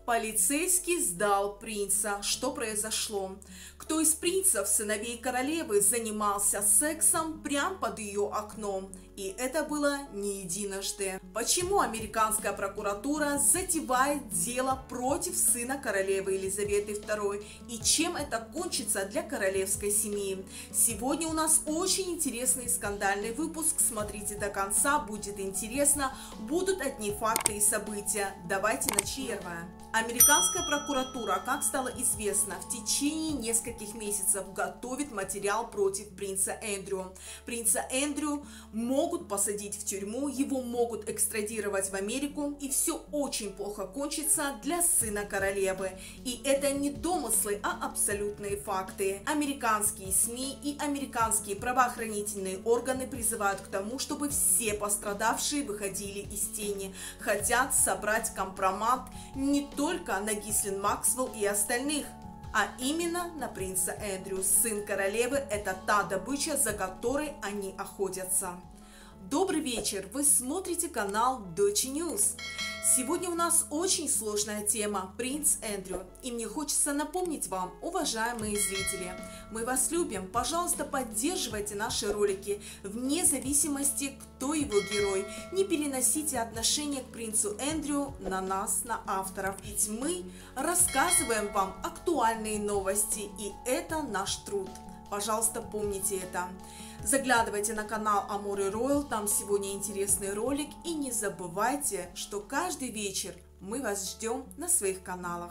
Полицейский сдал принца. Что произошло? Кто из принцев, сыновей королевы, занимался сексом прямо под ее окном? И это было не единожды. Почему американская прокуратура затевает дело против сына королевы Елизаветы II? И чем это кончится для королевской семьи? Сегодня у нас очень интересный и скандальный выпуск. Смотрите до конца, будет интересно. Будут одни факты и события. Давайте начнем. Первое. Американская прокуратура, как стало известно, в течение нескольких месяцев готовит материал против принца Эндрю. Принца Эндрю могут посадить в тюрьму, его могут экстрадировать в Америку, и все очень плохо кончится для сына королевы. И это не домыслы, а абсолютные факты. Американские СМИ и американские правоохранительные органы призывают к тому, чтобы все пострадавшие выходили из тени. Хотят собрать компромат не только на Гислин Максвелл и остальных, а именно на принца Эндрю. Сын королевы – это та добыча, за которой они охотятся. Добрый вечер! Вы смотрите канал Deutsche News. Сегодня у нас очень сложная тема – принц Эндрю. И мне хочется напомнить вам, уважаемые зрители, мы вас любим. Пожалуйста, поддерживайте наши ролики вне зависимости, кто его герой. Не переносите отношение к принцу Эндрю на нас, на авторов. Ведь мы рассказываем вам актуальные новости, и это наш труд. Пожалуйста, помните это. Заглядывайте на канал Amore Royal, там сегодня интересный ролик. И не забывайте, что каждый вечер мы вас ждем на своих каналах.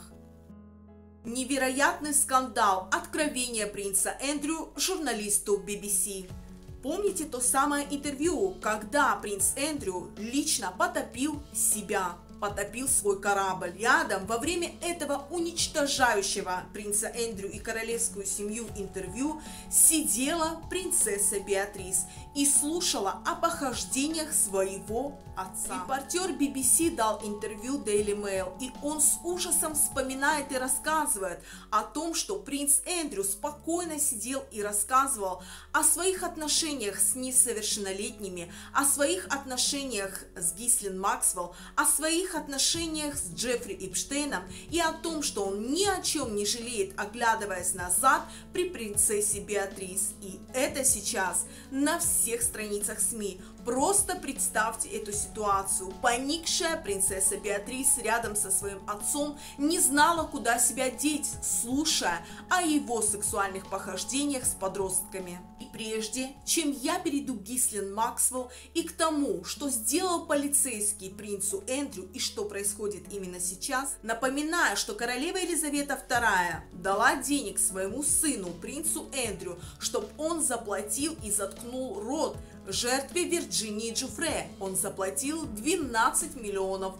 Невероятный скандал, откровение принца Эндрю журналисту BBC. Помните то самое интервью, когда принц Эндрю лично потопил себя? Потопил свой корабль. Рядом во время этого уничтожающего принца Эндрю и королевскую семью интервью сидела принцесса Беатрис и слушала о похождениях своего отца. Репортер BBC дал интервью Daily Mail, и он с ужасом вспоминает и рассказывает о том, что принц Эндрю спокойно сидел и рассказывал о своих отношениях с несовершеннолетними, о своих отношениях с Гислин Максвелл, о своих отношениях с Джеффри Эпштейном и о том, что он ни о чем не жалеет, оглядываясь назад при принцессе Беатрис. И это сейчас на всех страницах СМИ. Просто представьте эту ситуацию. Поникшая принцесса Беатрис рядом со своим отцом не знала, куда себя деть, слушая о его сексуальных похождениях с подростками. И прежде чем я перейду к Гислин Максвелл и к тому, что сделал полицейский принцу Эндрю и что происходит именно сейчас, напоминаю, что королева Елизавета II дала денег своему сыну, принцу Эндрю, чтобы он заплатил и заткнул рот жертве Вирджинии Джуфре. Он заплатил $12 миллионов,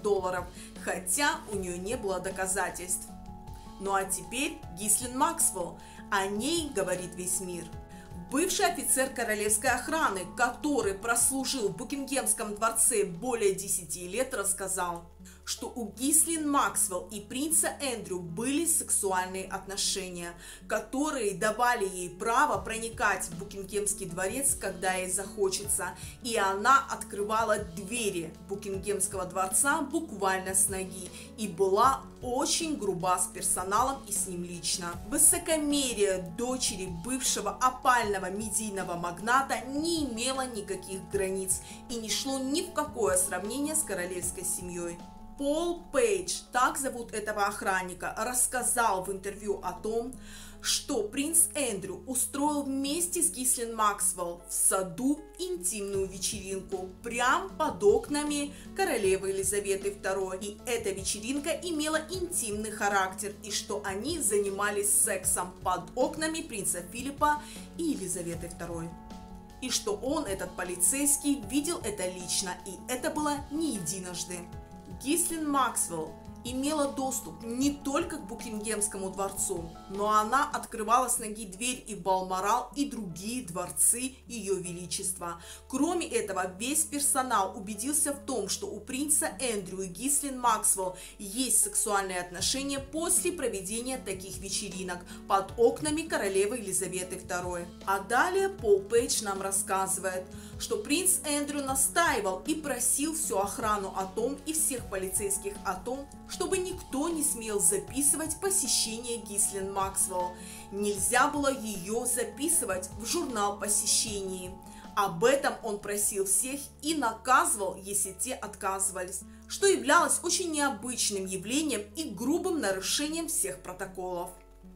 хотя у нее не было доказательств. Ну а теперь Гислин Максвелл. О ней говорит весь мир. Бывший офицер королевской охраны, который прослужил в Букингемском дворце более 10 лет, рассказал, что у Гислин Максвелл и принца Эндрю были сексуальные отношения, которые давали ей право проникать в Букингемский дворец, когда ей захочется, и она открывала двери Букингемского дворца буквально с ноги и была очень груба с персоналом и с ним лично. Высокомерие дочери бывшего опального медийного магната не имело никаких границ и не шло ни в какое сравнение с королевской семьей. Пол Пейдж, так зовут этого охранника, рассказал в интервью о том, что принц Эндрю устроил вместе с Гислин Максвелл в саду интимную вечеринку прямо под окнами королевы Елизаветы II. И эта вечеринка имела интимный характер, и что они занимались сексом под окнами принца Филиппа и Елизаветы II. И что он, этот полицейский, видел это лично, и это было не единожды. Гислин Максвелл имела доступ не только к Букингемскому дворцу, но она открывала с ноги дверь и в Балморал, и другие дворцы Ее Величества. Кроме этого, весь персонал убедился в том, что у принца Эндрю и Гислин Максвелл есть сексуальные отношения после проведения таких вечеринок под окнами королевы Елизаветы II. А далее Пол Пейдж нам рассказывает, что принц Эндрю настаивал и просил всю охрану о том и всех полицейских о том, чтобы никто не смел записывать посещение Гислин Максвелл. Нельзя было ее записывать в журнал посещений. Об этом он просил всех и наказывал, если те отказывались, что являлось очень необычным явлением и грубым нарушением всех протоколов.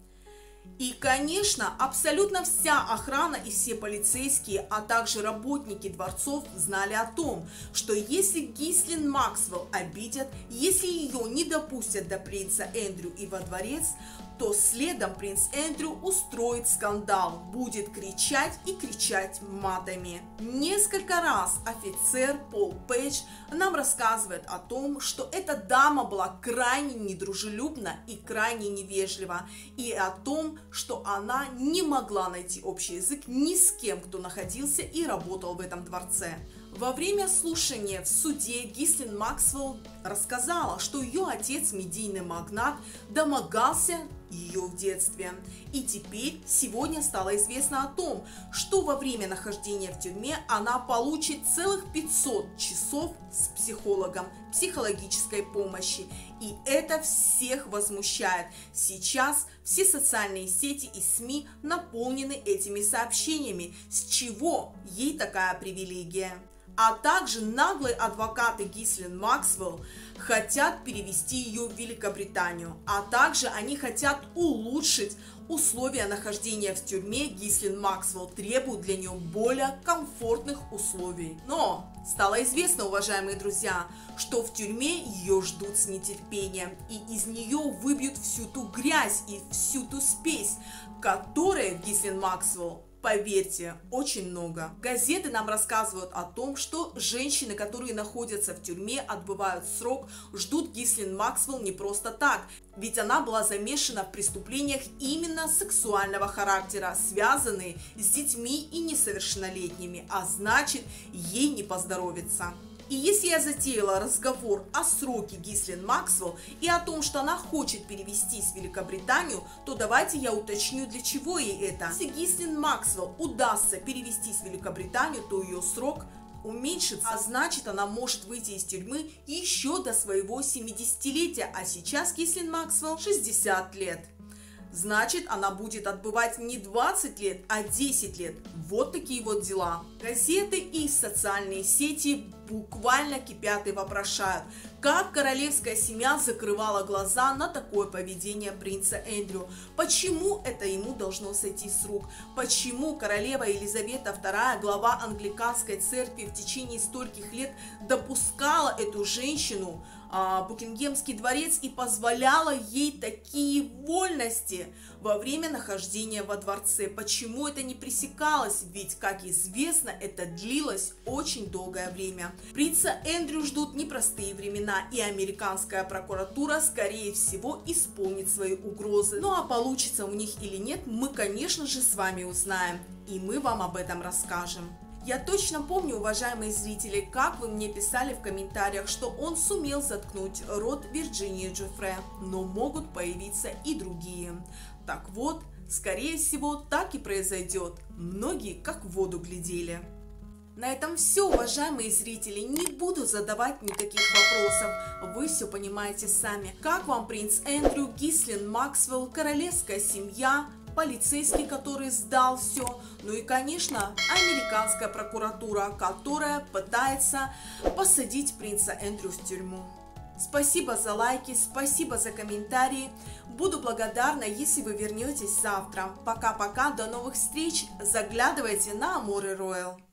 И, конечно, абсолютно вся охрана и все полицейские, а также работники дворцов знали о том, что если Гислин Максвелл обидят, если ее не допустят до принца Эндрю и во дворец, то следом принц Эндрю устроит скандал, будет кричать и кричать матами. Несколько раз офицер Пол Пейдж нам рассказывает о том, что эта дама была крайне недружелюбна и крайне невежлива, и о том, что она не могла найти общий язык ни с кем, кто находился и работал в этом дворце. Во время слушания в суде Гислин Максвелл рассказала, что ее отец, медийный магнат, домогался ее в детстве. И теперь сегодня стало известно о том, что во время нахождения в тюрьме она получит целых 500 часов с психологом психологической помощи. И это всех возмущает. Сейчас все социальные сети и СМИ наполнены этими сообщениями. С чего ей такая привилегия? А также наглые адвокаты Гислин Максвелл хотят перевести ее в Великобританию, а также они хотят улучшить условия нахождения в тюрьме. Гислин Максвелл требует для нее более комфортных условий. Но стало известно, уважаемые друзья, что в тюрьме ее ждут с нетерпением, и из нее выбьют всю ту грязь и всю ту спесь, которая Гислин Максвелл, поверьте, очень много. Газеты нам рассказывают о том, что женщины, которые находятся в тюрьме, отбывают срок, ждут Гислин Максвелл не просто так, ведь она была замешана в преступлениях именно сексуального характера, связанные с детьми и несовершеннолетними, а значит, ей не поздоровится. И если я затеяла разговор о сроке Гислин Максвелл и о том, что она хочет перевестись в Великобританию, то давайте я уточню, для чего ей это. Если Гислин Максвелл удастся перевестись в Великобританию, то ее срок уменьшится, а значит, она может выйти из тюрьмы еще до своего 70-летия, а сейчас Гислин Максвелл 60 лет. Значит, она будет отбывать не 20 лет, а 10 лет. Вот такие вот дела. Газеты и социальные сети буквально кипят и вопрошают, как королевская семья закрывала глаза на такое поведение принца Эндрю. Почему это ему должно сойти с рук? Почему королева Елизавета II, глава англиканской церкви, в течение стольких лет допускала эту женщину Букингемский дворец и позволяла ей такие вольности во время нахождения во дворце? Почему это не пресекалось? Ведь, как известно, это длилось очень долгое время. Принца Эндрю ждут непростые времена, и американская прокуратура, скорее всего, исполнит свои угрозы. Ну а получится у них или нет, мы, конечно же, с вами узнаем, и мы вам об этом расскажем. Я точно помню, уважаемые зрители, как вы мне писали в комментариях, что он сумел заткнуть рот Вирджинии Джеффри, но могут появиться и другие. Так вот, скорее всего, так и произойдет. Многие как в воду глядели. На этом все, уважаемые зрители, не буду задавать никаких вопросов, вы все понимаете сами. Как вам принц Эндрю, Гислин Максвелл, королевская семья, полицейский, который сдал все, ну и, конечно, американская прокуратура, которая пытается посадить принца Эндрю в тюрьму. Спасибо за лайки, спасибо за комментарии. Буду благодарна, если вы вернетесь завтра. Пока-пока, до новых встреч. Заглядывайте на Amore Royal.